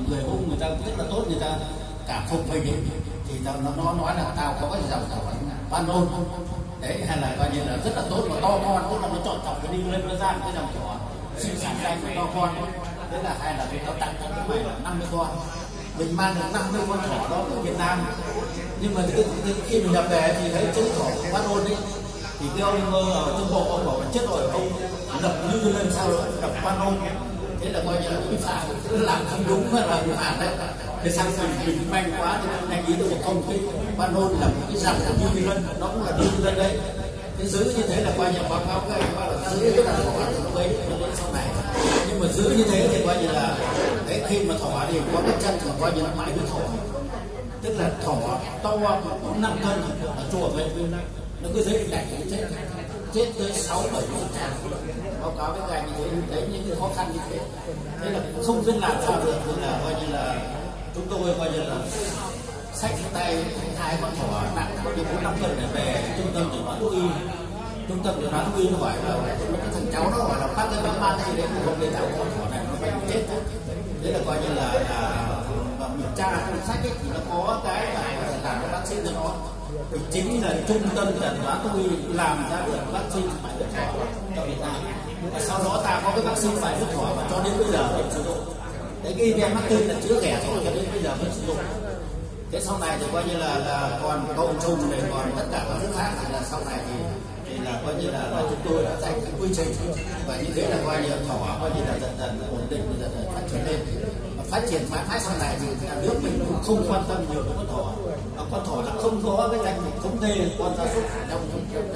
người Ung người ta rất là tốt, người ta cảm phục mình ấy. Thì nó nói là tao có cái dòng thỏ Panon đấy, hay là coi như là rất là tốt và to con, tức là nó chọn chọc cái đi lên nó ra cái dòng thỏ sinh sản ra cái to con. Thế là hay là nó tặng cho cái mày là 50 con, mình mang được 50 con thỏ đó ở Việt Nam. Nhưng mà khi mình nhập về thì thấy trứng thỏ Panon ấy, thì cái ông ở trong bộ ông bảo là chết rồi, ông lập như lên sao rồi đập Panon. Thế là coi như là vi phạm, làm không đúng là vi phạm đấy. Thế sang mình manh quá thì anh ý được một công cái Panon là một cái dòng của New Zealand, nó cũng là New Zealand đấy. Thế giữ như thế là coi như báo cáo các anh là giữ rất là thỏ nó ấy đến sau này. Nhưng mà giữ như thế thì coi như là đấy, khi mà thỏ thì có cái chân thì coi như là mãi với thỏ, tức là thỏ to 5 cân ở chuồng ấy, nó cứ dễ đẩy chết tới 6-7%. Báo cáo với các anh như thế, đấy những cái khó khăn như thế. Thế là không biết làm sao được, nên là coi như là chúng tôi coi như là xách tay 2 con thỏ nặng có 4-5 cân để về trung tâm chẩn đoán thú y. Trung tâm chẩn đoán thú y nó hỏi là cái thằng cháu nó hỏi là bác cái bác man gì đấy không để tạo con thỏ này nó phải chết. Thế là coi như là kiểm tra cuốn sách ấy, thì nó có cái là làm cái vaccine cho nó. Thì chính là trung tâm chẩn đoán thú y làm ra được vaccine bại huyết thỏ cho Việt Nam. Và sau đó ta có cái vaccine bại huyết thỏ và cho đến bây giờ vẫn sử dụng. Đấy, cái event Martin là chữa ghẻ thôi, cho đến bây giờ vẫn sử dụng. Thế sau này thì coi như là còn cộng trùng này, còn tất cả các thứ khác thì là sau này thì là coi như là chúng tôi đã dành cái quy trình, và như thế là coi như là thỏ coi như là dần dần ổn định, dần dần phát triển lên. Và phát triển mãi sau này thì nhà nước mình cũng không quan tâm nhiều đến con thỏ. Con thỏ là không có cái danh mục thống kê con gia súc trong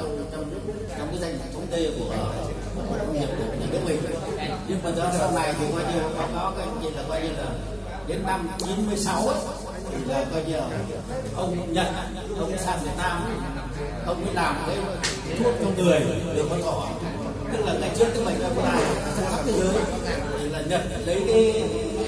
cái danh mục thống kê của nông nghiệp của nhà nước mình. Nhưng mà sau này thì coi như báo cáo cái gì là coi như là đến năm 96 ấy, thì là coi như là ông Nhật ông sang Việt Nam, ông mới làm cái thuốc cho người để con thỏ. Tức là ngày trước cái bệnh Ebola khắp thế giới thì là Nhật lấy cái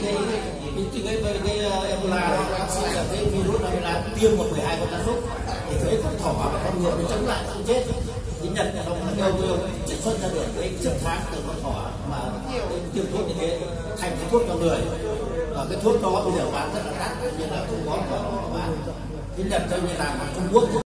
Ebola đó, vaccine là cái virus Ebola tiêm 12 con gia súc thì thấy con thỏ và con người nó chống lại không chết. Thì Nhật không là kêu chiết xuất ra được cái chất kháng từ con thỏ mà tiêm thuốc như thế thành cái thuốc cho người. Và cái thuốc đó bây giờ bán rất là đắt, như là không có bán. Cái Nhật coi như là Trung Quốc